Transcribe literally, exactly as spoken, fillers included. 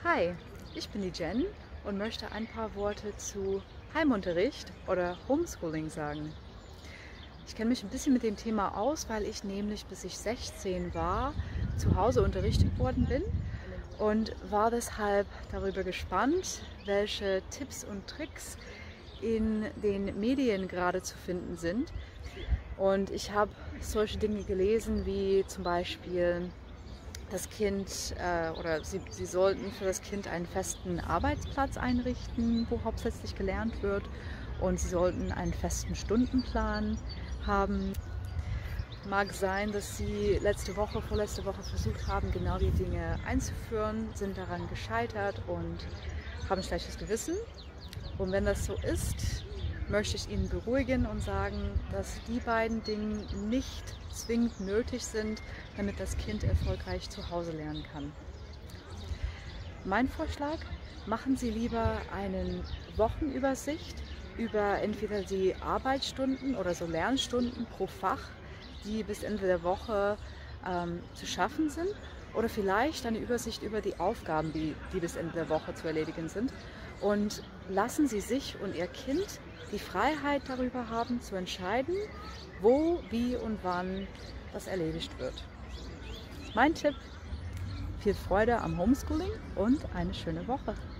Hi, ich bin die Jen und möchte ein paar Worte zu Heimunterricht oder Homeschooling sagen. Ich kenne mich ein bisschen mit dem Thema aus, weil ich nämlich bis ich sechzehn war zu Hause unterrichtet worden bin und war deshalb darüber gespannt, welche Tipps und Tricks in den Medien gerade zu finden sind. Und ich habe solche Dinge gelesen wie zum Beispiel das Kind äh, oder sie, sie sollten für das Kind einen festen Arbeitsplatz einrichten, wo hauptsächlich gelernt wird, und sie sollten einen festen Stundenplan haben. Mag sein, dass sie letzte Woche, vorletzte Woche versucht haben, genau die Dinge einzuführen, sind daran gescheitert und haben ein schlechtes Gewissen. Und wenn das so ist, möchte ich Ihnen beruhigen und sagen, dass die beiden Dinge nicht zwingend nötig sind, damit das Kind erfolgreich zu Hause lernen kann. Mein Vorschlag: machen Sie lieber eine Wochenübersicht über entweder die Arbeitsstunden oder so Lernstunden pro Fach, die bis Ende der Woche ähm, zu schaffen sind, oder vielleicht eine Übersicht über die Aufgaben, die, die bis Ende der Woche zu erledigen sind. Und lassen Sie sich und Ihr Kind die Freiheit darüber haben, zu entscheiden, wo, wie und wann das erledigt wird. Mein Tipp: viel Freude am Homeschooling und eine schöne Woche.